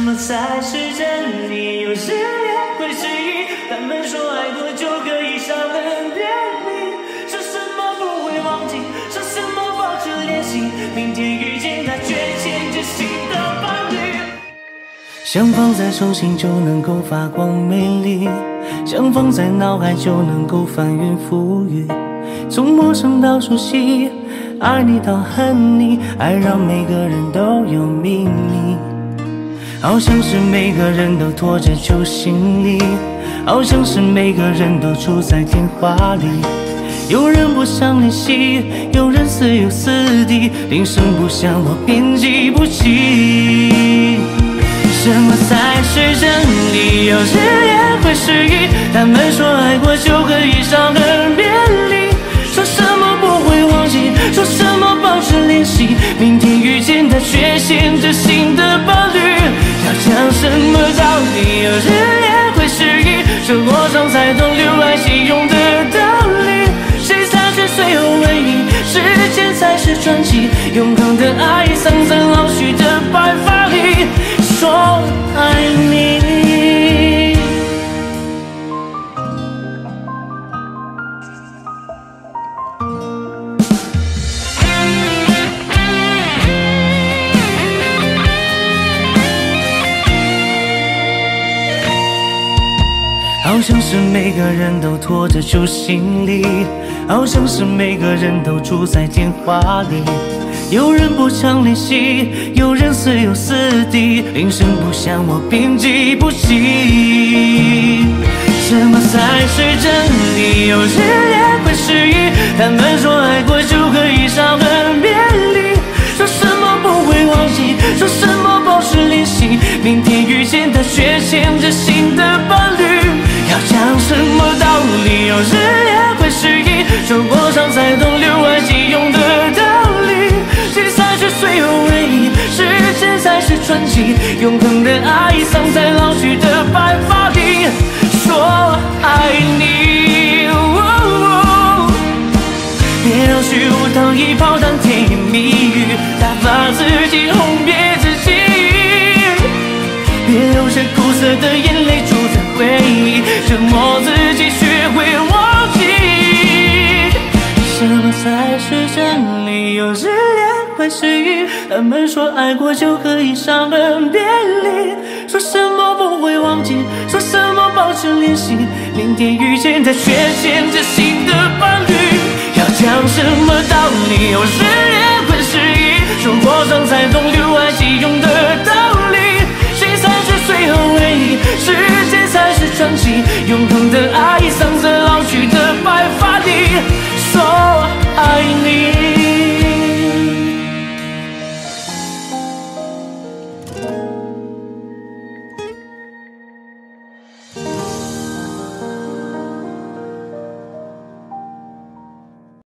么才是真理？有时也会迟疑，他们说爱过就可以伤痕遍历，说什么不会忘记，说什么保持联系，明天遇见他却牵着新的伴侣。想放在手心就能够发光美丽，想放在脑海就能够翻云覆雨，从陌生到熟悉，爱你到恨你，爱让每个人都有秘密。好像是每个人都拖着旧行李，好像是每个人都住在电话里，有人不想联系，有人似有似敌，铃声不响我便记不起。什么才是真理？有时也会失忆，他们说爱过就可以伤痕遍历，说什么不会忘记，说什么保持联系，明天遇见他却牵着新的伴侣。要讲什么道理？有时也会失忆，生活上才懂留爱惜用的道理。谁30岁后唯一，时间才是传奇，永恒的爱藏在老去的白发里，说爱你。好像是每个人都拖着旧行李，好像是每个人都住在电话里，有人不常联系，有人似有似敌，铃声不响我便记不起。什么才是真理？有时也会失忆，他们说爱过就可以伤痕遍历，说什么不会忘记，说什么保持联系，明天遇见他却牵着新的伴侣。要讲什么道理？有时也会失忆，生活上才懂留爱惜用的道理。谁30岁后唯一，时间才是传奇，永恒的爱藏在老去的白发里，说爱你。别让虚无当一炮弹，甜言蜜语打发自己，哄骗自己。别流下苦涩的眼泪，住在回忆，折磨自己，学会忘记。什么才是真理？有时也会失忆，他们说爱过就可以伤痕遍历，说什么不会忘记，说什么保持联系，明天遇见他却牵着新的伴侣。要讲什么道理？有时也会失忆，生活上才懂留爱惜用的道理。谁30岁后唯一，时间才是传奇，永恒的